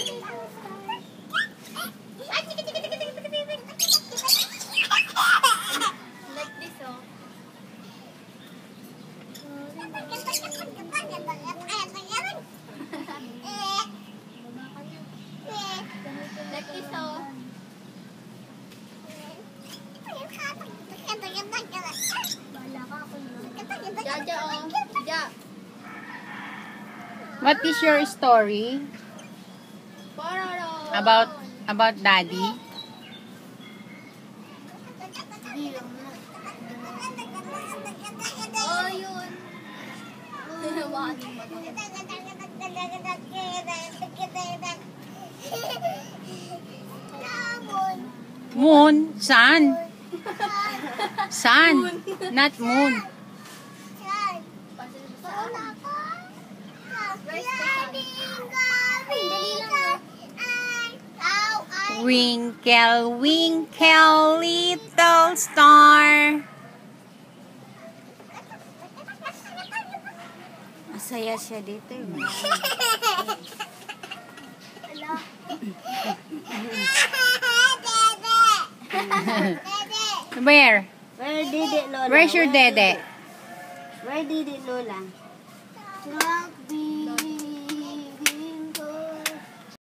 Like this, oh. Like this, oh. Jaja, oh. Ja. What is your story Pororo. about daddy? Oh, yun. Moon? Sun? Sun, not moon. Winkle, winkle, little star. Masaya siya dito. Where? Where did it, Lola? Where's your dede? Where did it, Lola?